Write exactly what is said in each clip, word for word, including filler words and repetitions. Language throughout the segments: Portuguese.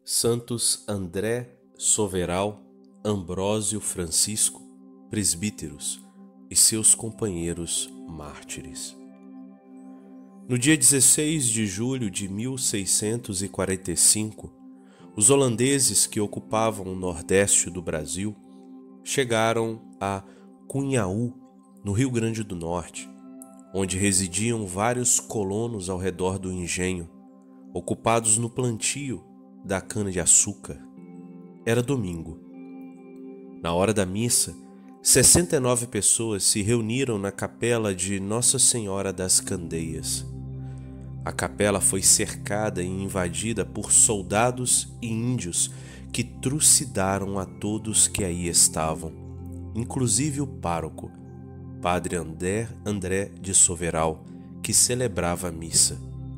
Santos André, Soveral, Ambrósio Francisco, presbíteros e seus companheiros mártires. No dia dezesseis de julho de mil seiscentos e quarenta e cinco, os holandeses que ocupavam o nordeste do Brasil chegaram a Cunhaú, no Rio Grande do Norte, onde residiam vários colonos ao redor do engenho, ocupados no plantio da cana-de-açúcar. Era domingo. Na hora da missa, sessenta e nove pessoas se reuniram na capela de Nossa Senhora das Candeias. A capela foi cercada e invadida por soldados e índios que trucidaram a todos que aí estavam, inclusive o pároco, Padre André, André de Soveral, que celebrava a missa.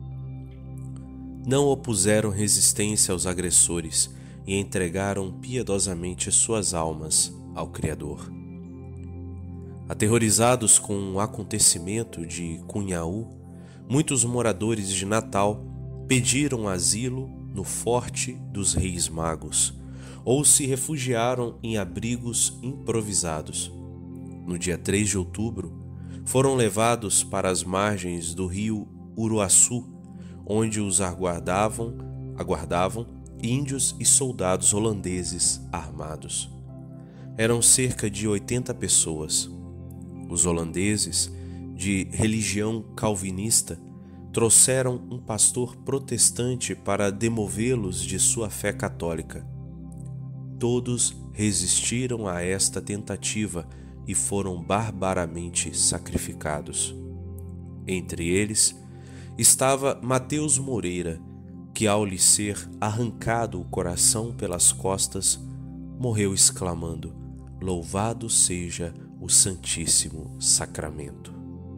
Não opuseram resistência aos agressores e entregaram piedosamente suas almas ao Criador. Aterrorizados com o acontecimento de Cunhaú, muitos moradores de Natal pediram asilo no Forte dos Reis Magos ou se refugiaram em abrigos improvisados. No dia três de outubro, foram levados para as margens do rio Uruaçu, onde os aguardavam, aguardavam índios e soldados holandeses armados. Eram cerca de oitenta pessoas. Os holandeses, de religião calvinista, trouxeram um pastor protestante para demovê-los de sua fé católica. Todos resistiram a esta tentativa e foram barbaramente sacrificados. Entre eles estava Mateus Moreira, que ao lhe ser arrancado o coração pelas costas, morreu exclamando: "Louvado seja o Santíssimo Sacramento".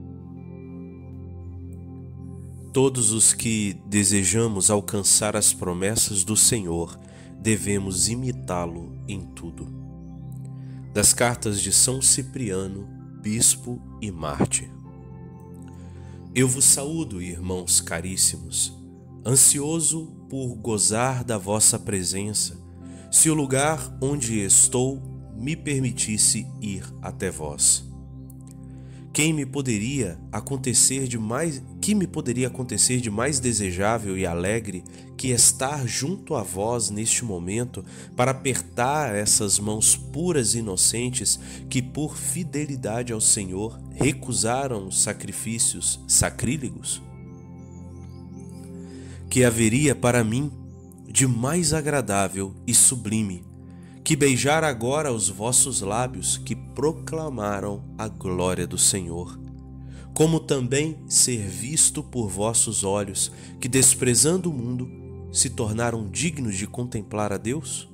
Todos os que desejamos alcançar as promessas do Senhor devemos imitá-lo em tudo. Das cartas de São Cipriano, bispo e mártir. Eu vos saúdo, irmãos caríssimos, ansioso por gozar da vossa presença, se o lugar onde estou me permitisse ir até vós. Quem me poderia acontecer de mais, que me poderia acontecer de mais desejável e alegre que estar junto a vós neste momento para apertar essas mãos puras e inocentes que por fidelidade ao Senhor recusaram os sacrifícios sacrílegos? Que haveria para mim de mais agradável e sublime que beijar agora os vossos lábios que proclamaram a glória do Senhor, como também ser visto por vossos olhos que, desprezando o mundo, se tornaram dignos de contemplar a Deus?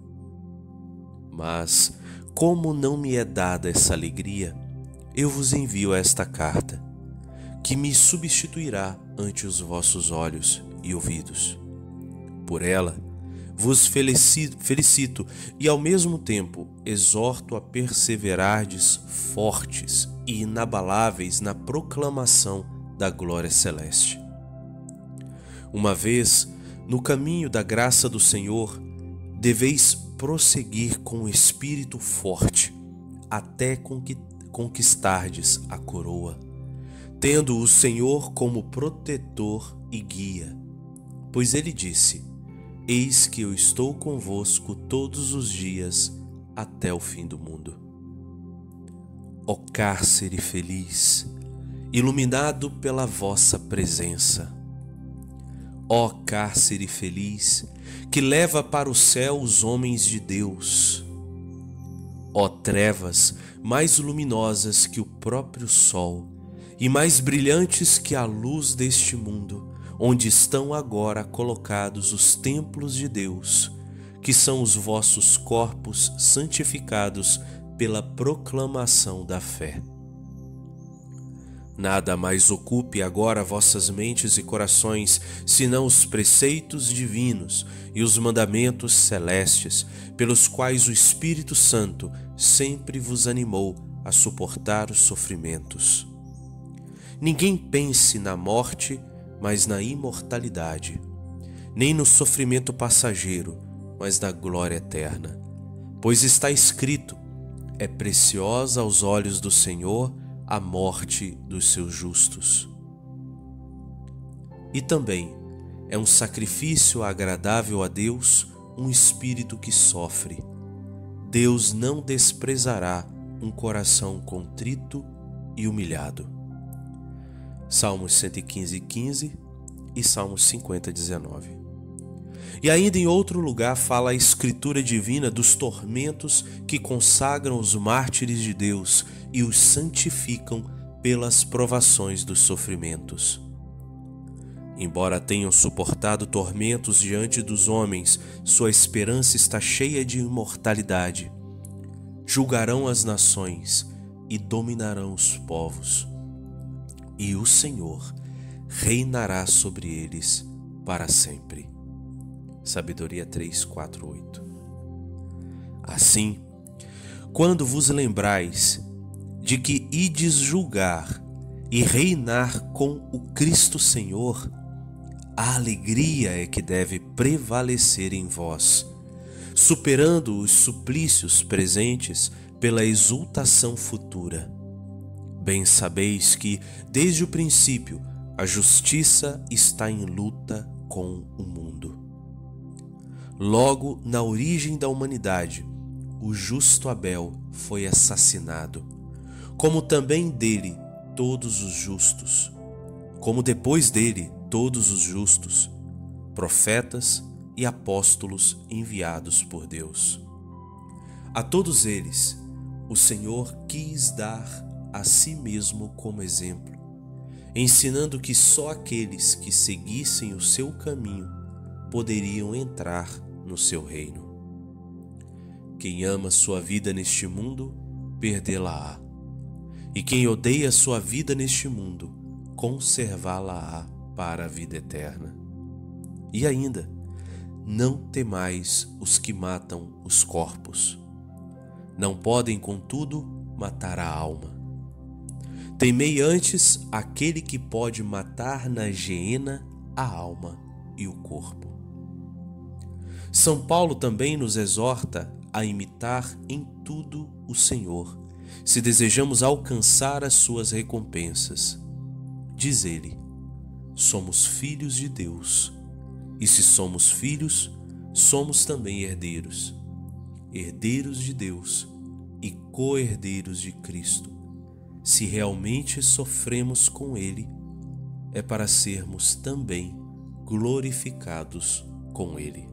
Mas, como não me é dada essa alegria, eu vos envio esta carta, que me substituirá ante os vossos olhos e ouvidos. Por ela, vos felicito, felicito e ao mesmo tempo exorto a perseverardes fortes e inabaláveis na proclamação da glória celeste. Uma vez no caminho da graça do Senhor, deveis prosseguir com o espírito forte, até conquistardes a coroa, tendo o Senhor como protetor e guia, pois ele disse: eis que eu estou convosco todos os dias até o fim do mundo. Ó cárcere feliz, iluminado pela vossa presença. Ó cárcere feliz, que leva para o céu os homens de Deus. Ó trevas mais luminosas que o próprio sol e mais brilhantes que a luz deste mundo, onde estão agora colocados os templos de Deus, que são os vossos corpos santificados pela proclamação da fé. Nada mais ocupe agora vossas mentes e corações, senão os preceitos divinos e os mandamentos celestes, pelos quais o Espírito Santo sempre vos animou a suportar os sofrimentos. Ninguém pense na morte, mas na imortalidade. nem no sofrimento passageiro, mas na glória eterna. Pois está escrito: é preciosa aos olhos do Senhor a morte dos seus justos. E também é um sacrifício agradável a Deus um espírito que sofre. Deus não desprezará um coração contrito e humilhado. Salmos cento e quinze, quinze e Salmos cinquenta, dezenove. E ainda em outro lugar fala a Escritura divina dos tormentos que consagram os mártires de Deus e os santificam pelas provações dos sofrimentos. Embora tenham suportado tormentos diante dos homens, sua esperança está cheia de imortalidade. Julgarão as nações e dominarão os povos, e o Senhor reinará sobre eles para sempre. Sabedoria três, quatro, oito. Assim, quando vos lembrais de que ides julgar e reinar com o Cristo Senhor, a alegria é que deve prevalecer em vós, superando os suplícios presentes pela exultação futura. Bem sabeis que, desde o princípio, a justiça está em luta com o mundo. Logo, na origem da humanidade, o justo Abel foi assassinado, como também dele todos os justos, como depois dele todos os justos, profetas e apóstolos enviados por Deus. A todos eles, o Senhor quis dar a si mesmo como exemplo, ensinando que só aqueles que seguissem o seu caminho poderiam entrar no seu reino. Quem ama sua vida neste mundo, perdê-la-á. E quem odeia sua vida neste mundo, conservá-la-á para a vida eterna. E ainda, não temais os que matam os corpos. Não podem, contudo, matar a alma. Temei antes aquele que pode matar na geena a alma e o corpo. São Paulo também nos exorta a imitar em tudo o Senhor, se desejamos alcançar as suas recompensas. Diz ele: somos filhos de Deus, e se somos filhos, somos também herdeiros, herdeiros de Deus e co-herdeiros de Cristo. Se realmente sofremos com ele, é para sermos também glorificados com ele.